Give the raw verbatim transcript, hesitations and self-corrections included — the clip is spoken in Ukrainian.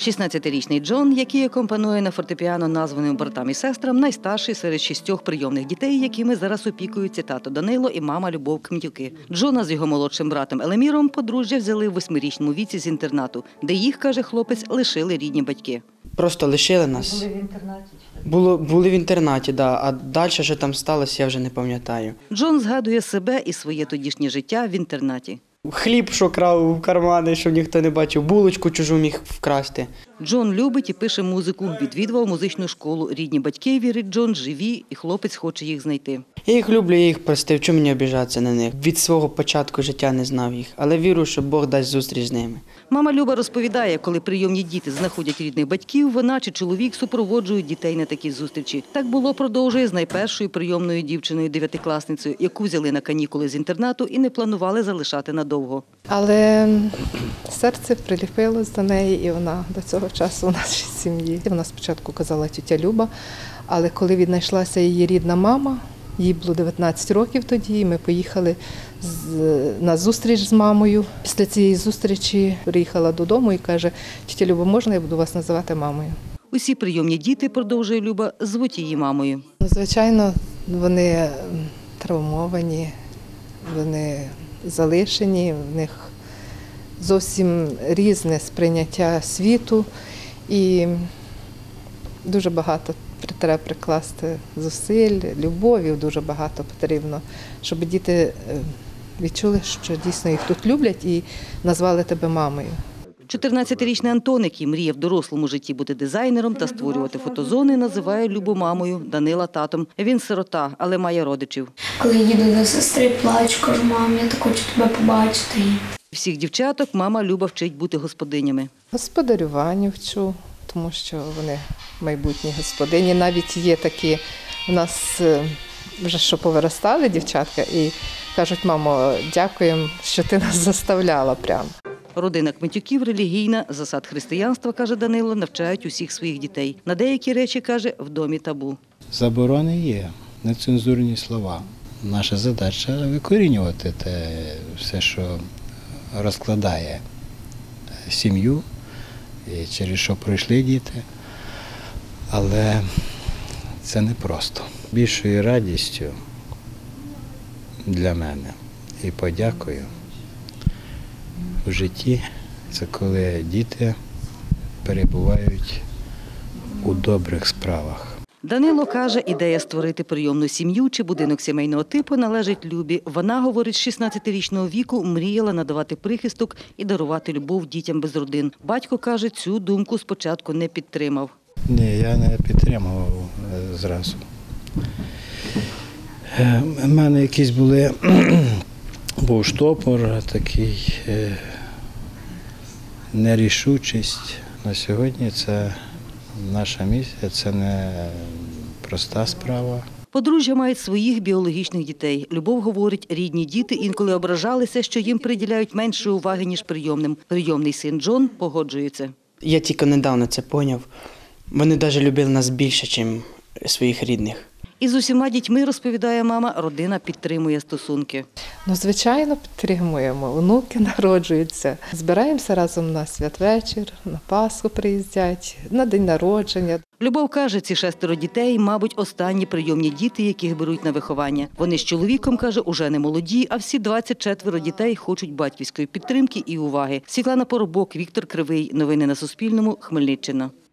шістнадцятирічний Джон, який акомпанує на фортепіано названим братам і сестрам, найстарший серед шістьох прийомних дітей, якими зараз опікуються тато Данило і мама Любов Кмітюки. Джона з його молодшим братом Елеміром подружжя взяли в восьмирічному віці з інтернату, де їх, каже хлопець, лишили рідні батьки. Просто лишили нас. Були в інтернаті? Було, були в інтернаті, да, а далі, що там сталося, я вже не пам'ятаю. Джон згадує себе і своє тодішнє життя в інтернаті. Хліб, що крав в кармани, щоб ніхто не бачив, булочку чужу міг вкрасти. Джон любить і пише музику, відвідував музичну школу. Рідні батьки, вірить Джон, живі, і хлопець хоче їх знайти. Я їх люблю, я їх простив, чому мені обіжатися на них? Від свого початку життя не знав їх, але вірю, що Бог дасть зустріч з ними. Мама Люба розповідає, коли прийомні діти знаходять рідних батьків, вона чи чоловік супроводжують дітей на такі зустрічі. Так було, продовжує, з найпершою прийомною дівчиною, дев'ятикласницею, яку взяли на канікули з інтернату і не планували залишати надовго. Але серце приліпилось до неї, і вона до цього часу у нашій сім'ї. Вона спочатку казала тітя Люба, але коли віднайшлася її рідна мама, їй було дев'ятнадцять років тоді, і ми поїхали на зустріч з мамою. Після цієї зустрічі приїхала додому і каже: тітя Люба, можна я буду вас називати мамою? Усі прийомні діти, продовжує Люба, звуть її мамою. Звичайно, вони травмовані, вони залишені, в них зовсім різне сприйняття світу і дуже багато треба прикласти зусиль, любові дуже багато потрібно, щоб діти відчули, що дійсно їх тут люблять і назвали тебе мамою. чотирнадцятирічний Антон, який мріє в дорослому житті бути дизайнером та створювати фотозони, називає Любу мамою, Данила татом. Він сирота, але має родичів. Коли їду до сестри, плачу, кажу: мам, я так хочу тебе побачити. Всіх дівчаток мама Люба вчить бути господинями. Господарюванню вчу, тому що вони майбутні господині. Навіть є такі у нас вже що повиростали дівчатка і кажуть: мамо, дякуємо, що ти нас заставляла прямо. Родина Кмітюків релігійна, засад християнства, каже Данило, навчають усіх своїх дітей. На деякі речі, каже, в домі табу. Заборони є, нецензурні слова. Наша задача – викорінювати те все, що розкладає сім'ю, і через що пройшли діти. Але це непросто. Більшою радістю для мене і подякою в житті – це коли діти перебувають у добрих справах. Данило каже, ідея створити прийомну сім'ю чи будинок сімейного типу належить Любі. Вона, говорить, з шістнадцятирічного віку мріяла надавати прихисток і дарувати любов дітям без родин. Батько, каже, цю думку спочатку не підтримав. Ні, я не підтримував зразу. У мене якісь були, був штопор, такий нерішучість. На сьогодні це наша місія, це не проста справа. Подружжя мають своїх біологічних дітей. Любов говорить, рідні діти інколи ображалися, що їм приділяють менше уваги, ніж прийомним. Прийомний син Джон погоджується. Я тільки недавно це зрозумів. Вони навіть любили нас більше, ніж своїх рідних. І з усіма дітьми, розповідає мама, родина підтримує стосунки. Ну, звичайно, підтримуємо. Онуки народжуються. Збираємося разом на святвечір, на Пасху приїздять, на день народження. Любов каже, ці шестеро дітей, мабуть, останні прийомні діти, яких беруть на виховання. Вони з чоловіком, каже, уже не молоді, а всі двадцять четверо дітей хочуть батьківської підтримки і уваги. Світлана Поробок, Віктор Кривий. Новини на Суспільному. Хмельниччина.